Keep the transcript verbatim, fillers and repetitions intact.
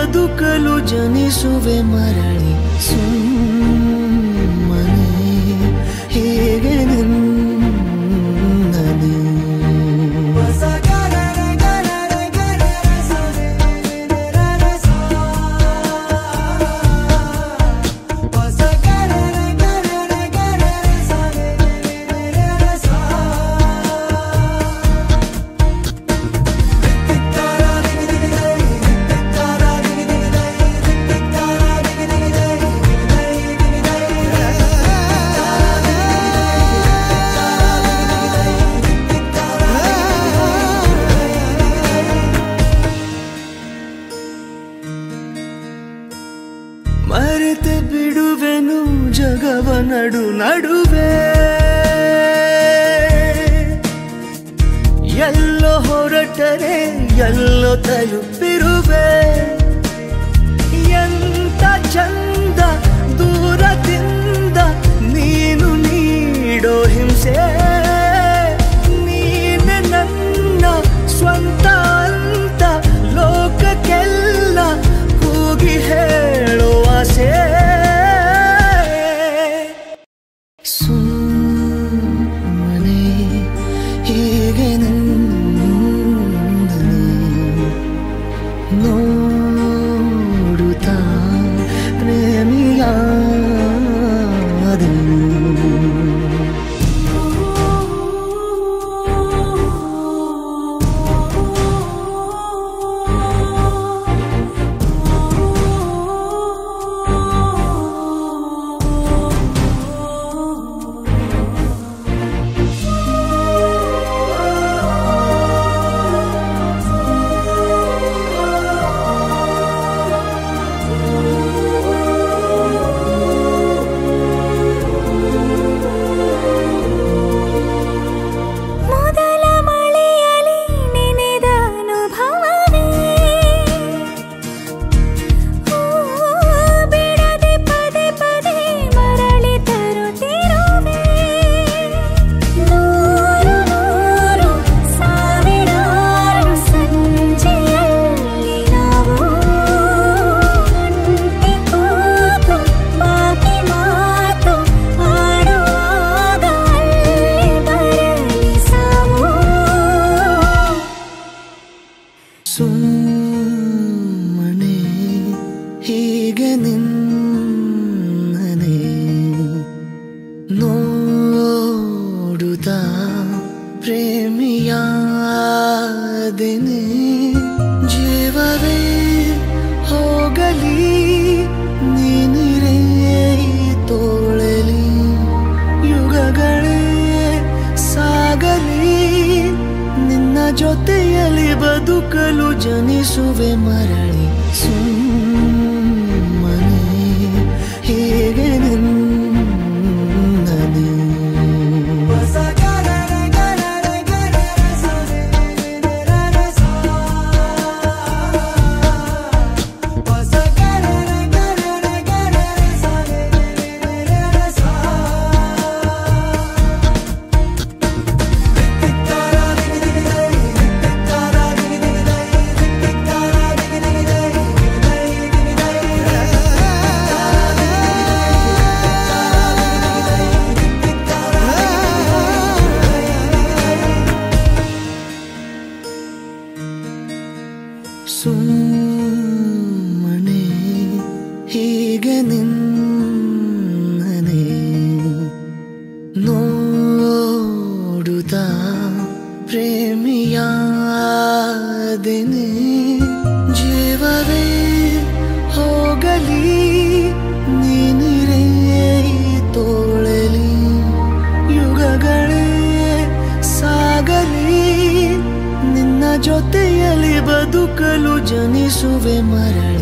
ಬದುಕಲು ಜನಿಸುವೆ ಮರಳಿ ಸುಮ್ಮನೆ ಹೇಗೆ ನಿನ್ನನೆ ಮರೆತೆ ಬಿಡುವೆನು ಜಗವ ನಡು ನಡುವೆ ಎಲ್ಲೋ ಹೊರಟರೆ ಎಲ್ಲೋ ತಲುಪಿರುವೆ ಎಂತ ಚಂದ ದೂರದಿಂದ ನೀನು ನೀಡೋ ಹಿಂಸೆ ನೀನೆ ನನ್ನ ಸ್ವಂತ ಅಂತ ಲೋಕಕ್ಕೆಲ್ಲ ಕೂಗಿ ಹೇಳೋ ಆಸೆ ಸುಮ್ಮನೆ ಹೀಗೆ ನನ್ನನೆ ನೋಡುತ್ತಾ ಪ್ರೇಮಿಯಾದೆನು ಸುಮ್ಮನೆ ಹೀಗೆ ನಿನ್ನನೆ ನೋಡುತ್ತಾ ಪ್ರೇಮಿಯಾದೆನೆ ಜೀವವೇ ಹೋಗಲಿ ನೀನಿರೇ ತೋಳಲಿ ಯುಗಗಳೇ ಸಾಗಲಿ ನಿನ್ನ ಜೊತೆಯಲ್ಲಿ ಬದುಕಲು ಜನಿಸುವೆ ಮರಳಿ ಸುಮ್ಮನೆ ಹೇಗೆ ನಿನ್ನನೆ ಸುಮ್ಮನೆ ಹೀಗೆ ನಿನ್ನನೆ ನೋಡುತ್ತಾ ಪ್ರೇಮಿಯಾದೆನೆ ಜೀವವೇ ಹೋಗಲಿ ನೀನಿರೇ ತೋಳಲಿ ಯುಗಗಳೇ ಸಾಗಲಿ ನಿನ್ನ ಜೊತೆಯಲ್ಲಿ ಬದುಕಲು ಜನಿಸುವೆ ಮರಳಿ